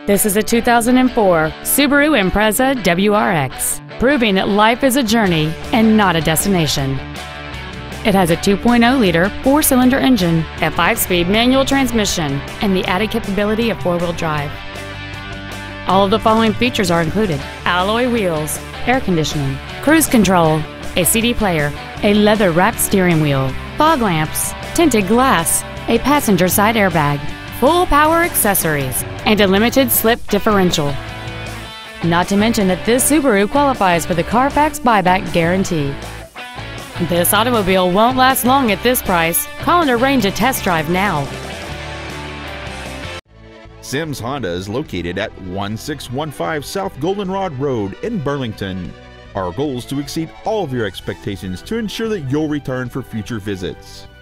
This is a 2004 Subaru Impreza WRX, proving that life is a journey and not a destination. It has a 2.0-liter four-cylinder engine, a 5-speed manual transmission, and the added capability of four-wheel drive. All of the following features are included: alloy wheels, air conditioning, cruise control, a CD player, a leather-wrapped steering wheel, fog lamps, tinted glass, a passenger side airbag, full power accessories, and a limited slip differential. Not to mention that this Subaru qualifies for the Carfax buyback guarantee. This automobile won't last long at this price. Call and arrange a test drive now. Sims Honda is located at 1615 South Goldenrod Road in Burlington. Our goal is to exceed all of your expectations to ensure that you'll return for future visits.